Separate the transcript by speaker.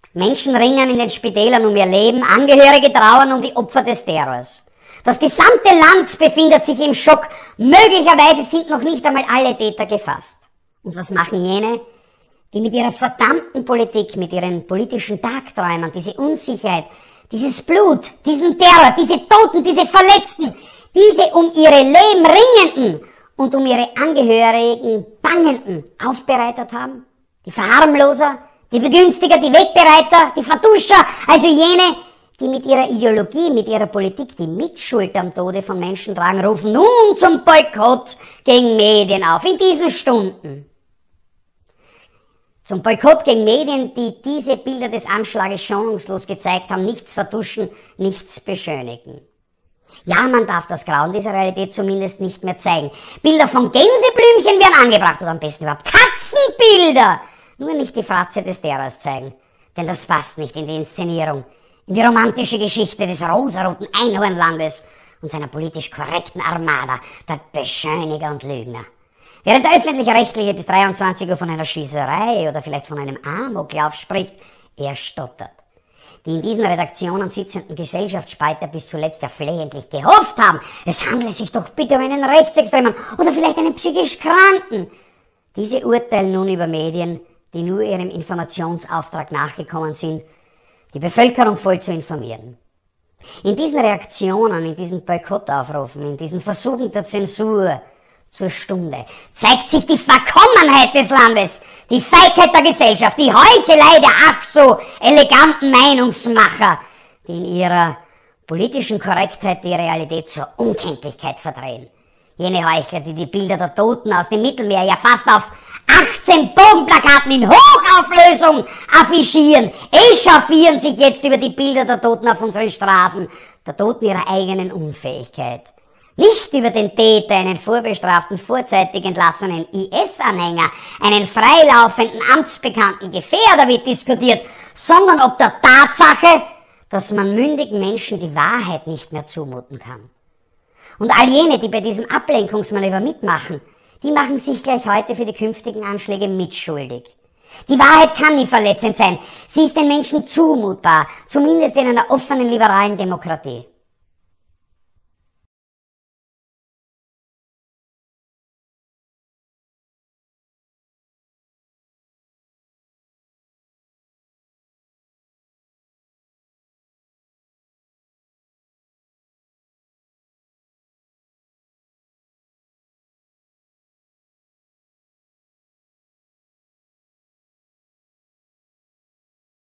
Speaker 1: Menschen ringen in den Spitälern um ihr Leben, Angehörige trauern um die Opfer des Terrors. Das gesamte Land befindet sich im Schock, möglicherweise sind noch nicht einmal alle Täter gefasst. Und was machen jene, die mit ihrer verdammten Politik, mit ihren politischen Tagträumen, diese Unsicherheit, dieses Blut, diesen Terror, diese Toten, diese Verletzten, diese um ihre Leben ringenden und um ihre Angehörigen bangenden aufbereitet haben? Die Verharmloser, die Begünstiger, die Wegbereiter, die Vertuscher, also jene, die mit ihrer Ideologie, mit ihrer Politik die Mitschuld am Tode von Menschen tragen, rufen nun zum Boykott gegen Medien auf, in diesen Stunden. Zum Boykott gegen Medien, die diese Bilder des Anschlages schonungslos gezeigt haben, nichts vertuschen, nichts beschönigen. Ja, man darf das Grauen dieser Realität zumindest nicht mehr zeigen. Bilder von Gänseblümchen werden angebracht oder am besten überhaupt Katzenbilder. Nur nicht die Fratze des Terrors zeigen, denn das passt nicht in die Inszenierung, in die romantische Geschichte des rosaroten Einhornlandes und seiner politisch korrekten Armada, der Beschöniger und Lügner. Während der Öffentlich-Rechtliche bis 23 Uhr von einer Schießerei oder vielleicht von einem Amoklauf spricht, er stottert. Die in diesen Redaktionen sitzenden Gesellschaftsspalter bis zuletzt ja flehentlich gehofft haben, es handle sich doch bitte um einen Rechtsextremen oder vielleicht einen psychisch Kranken. Diese urteilen nun über Medien, die nur ihrem Informationsauftrag nachgekommen sind, die Bevölkerung voll zu informieren. In diesen Reaktionen, in diesen Boykottaufrufen, in diesen Versuchen der Zensur zur Stunde zeigt sich die Verkommenheit des Landes, die Feigheit der Gesellschaft, die Heuchelei der ach so eleganten Meinungsmacher, die in ihrer politischen Korrektheit die Realität zur Unkenntlichkeit verdrehen. Jene Heuchler, die die Bilder der Toten aus dem Mittelmeer ja fast auf 18 Bogenplakaten in Hochauflösung affichieren, echauffieren sich jetzt über die Bilder der Toten auf unseren Straßen, der Toten ihrer eigenen Unfähigkeit. Nicht über den Täter, einen vorbestraften, vorzeitig entlassenen IS-Anhänger, einen freilaufenden, amtsbekannten Gefährder wird diskutiert, sondern ob der Tatsache, dass man mündigen Menschen die Wahrheit nicht mehr zumuten kann. Und all jene, die bei diesem Ablenkungsmanöver mitmachen, die machen sich gleich heute für die künftigen Anschläge mitschuldig. Die Wahrheit kann nie verletzend sein. Sie ist den Menschen zumutbar, zumindest in einer offenen, liberalen Demokratie.